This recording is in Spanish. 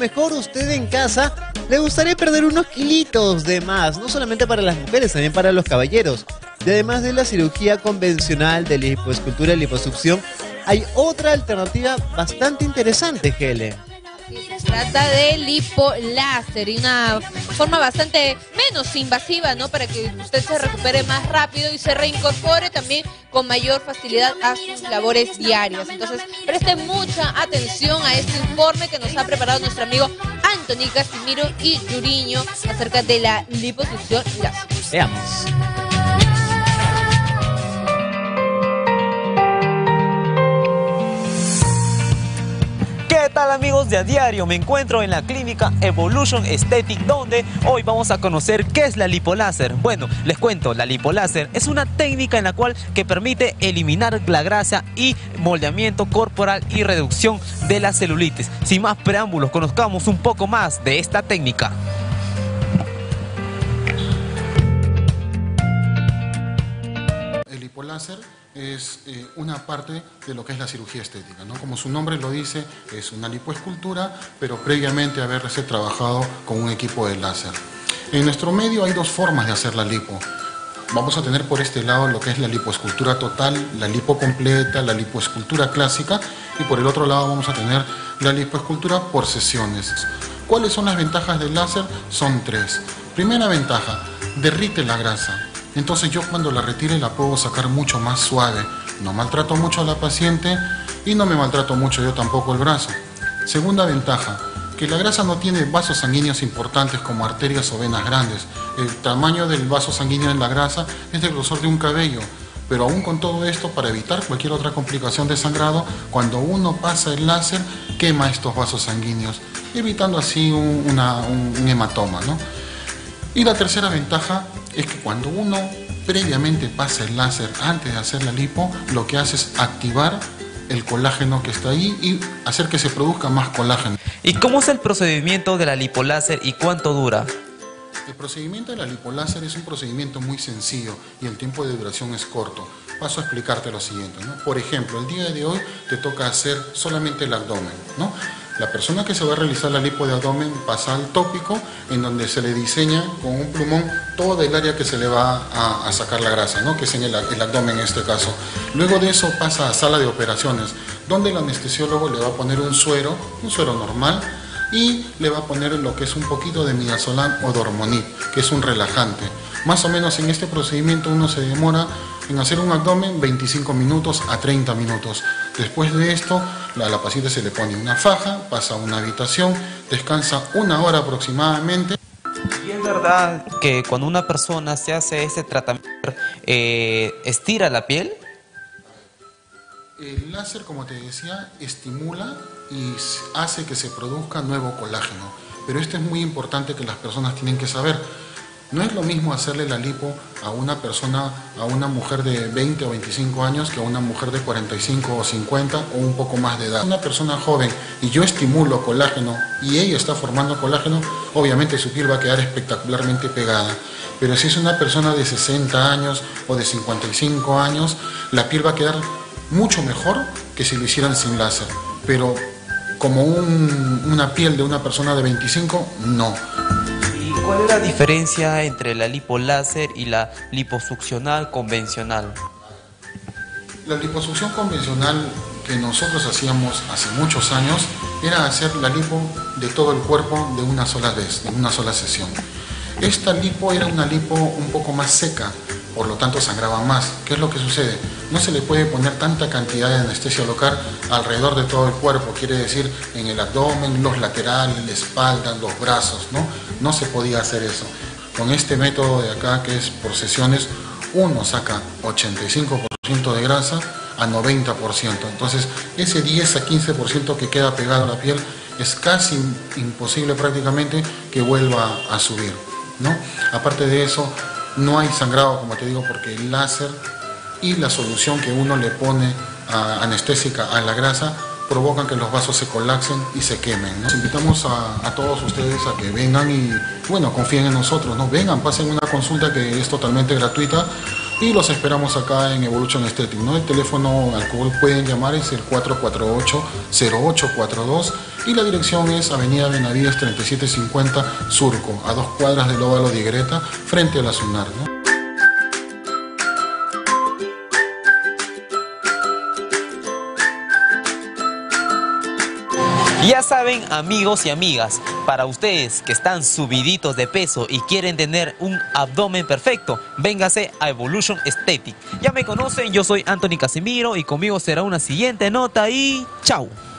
mejor usted en casa le gustaría perder unos kilitos de más, no solamente para las mujeres, también para los caballeros. Y además de la cirugía convencional de lipoescultura y liposucción, hay otra alternativa bastante interesante, Gele. Se trata de lipoláser y una forma bastante menos invasiva, ¿no? Para que usted se recupere más rápido y se reincorpore también con mayor facilidad a sus labores diarias. Entonces, preste mucha atención a este informe que nos ha preparado nuestro amigo Anthony Casimiro y Yuriño acerca de la liposucción láser. Veamos. ¿Qué tal, amigos de A Diario? Me encuentro en la clínica Evolution Aesthetic, donde hoy vamos a conocer qué es la lipoláser. Bueno, les cuento, la lipoláser es una técnica en la cual que permite eliminar la grasa y moldeamiento corporal y reducción de la celulitis. Sin más preámbulos, conozcamos un poco más de esta técnica. El lipoláser es una parte de lo que es la cirugía estética, ¿no? Como su nombre lo dice, es una lipoescultura, pero previamente haberse trabajado con un equipo de láser. En nuestro medio hay dos formas de hacer la lipo. Vamos a tener por este lado lo que es la lipoescultura total, la lipo completa, la lipoescultura clásica, y por el otro lado vamos a tener la lipoescultura por sesiones. ¿Cuáles son las ventajas del láser? Son tres. Primera ventaja, derrite la grasa. Entonces yo cuando la retire la puedo sacar mucho más suave. No maltrato mucho a la paciente y no me maltrato mucho yo tampoco el brazo. Segunda ventaja, que la grasa no tiene vasos sanguíneos importantes como arterias o venas grandes. El tamaño del vaso sanguíneo en la grasa es del grosor de un cabello. Pero aún con todo esto, para evitar cualquier otra complicación de sangrado, cuando uno pasa el láser, quema estos vasos sanguíneos, evitando así un hematoma, ¿no? Y la tercera ventaja es que cuando uno previamente pasa el láser antes de hacer la lipo, lo que hace es activar el colágeno que está ahí y hacer que se produzca más colágeno. ¿Y cómo es el procedimiento de la lipoláser y cuánto dura? El procedimiento de la lipoláser es un procedimiento muy sencillo y el tiempo de duración es corto. Paso a explicarte lo siguiente, ¿no? Por ejemplo, el día de hoy te toca hacer solamente el abdomen, ¿no? La persona que se va a realizar la lipo de abdomen pasa al tópico, en donde se le diseña con un plumón toda el área que se le va a sacar la grasa, ¿no? Que es en el abdomen en este caso. Luego de eso pasa a sala de operaciones, donde el anestesiólogo le va a poner un suero normal, y le va a poner lo que es un poquito de midazolam o dormonib, que es un relajante. Más o menos en este procedimiento uno se demora en hacer un abdomen 25 minutos a 30 minutos. Después de esto, a la paciente se le pone una faja, pasa a una habitación, descansa 1 hora aproximadamente. ¿Y es verdad que cuando una persona se hace este tratamiento, estira la piel? El láser, como te decía, estimula y hace que se produzca nuevo colágeno. Pero esto es muy importante que las personas tienen que saber. No es lo mismo hacerle la lipo a una persona, a una mujer de 20 o 25 años que a una mujer de 45 o 50 o un poco más de edad. Una persona joven y yo estimulo colágeno y ella está formando colágeno, obviamente su piel va a quedar espectacularmente pegada. Pero si es una persona de 60 años o de 55 años, la piel va a quedar mucho mejor que si lo hicieran sin láser. Pero como una piel de una persona de 25, no. ¿Cuál es la diferencia entre la lipoláser y la liposuccional convencional? La liposucción convencional que nosotros hacíamos hace muchos años era hacer la lipo de todo el cuerpo de una sola vez, de una sola sesión. Esta lipo era una lipo un poco más seca, por lo tanto sangraba más. ¿Qué es lo que sucede? No se le puede poner tanta cantidad de anestesia local alrededor de todo el cuerpo, quiere decir en el abdomen, los laterales, la espalda, los brazos, ¿no? No se podía hacer eso. Con este método de acá, que es por sesiones, uno saca 85% de grasa a 90%. Entonces, ese 10 a 15% que queda pegado a la piel es casi imposible prácticamente que vuelva a subir, ¿no? Aparte de eso, no hay sangrado, como te digo, porque el láser y la solución que uno le pone anestésica a la grasa provocan que los vasos se colapsen y se quemen, ¿no? Les invitamos a todos ustedes a que vengan y, bueno, confíen en nosotros, ¿no? Vengan, pasen una consulta que es totalmente gratuita, y los esperamos acá en Evolution Aesthetic, ¿no? El teléfono al cual pueden llamar es el 448-0842 y la dirección es Avenida Benavides 3750 Surco, a 2 cuadras del óvalo de Higuereta, frente a la SUNAR, ¿no? Ya saben, amigos y amigas, para ustedes que están subiditos de peso y quieren tener un abdomen perfecto, véngase a Evolution Aesthetic. Ya me conocen, yo soy Anthony Casimiro y conmigo será una siguiente nota y ¡chao!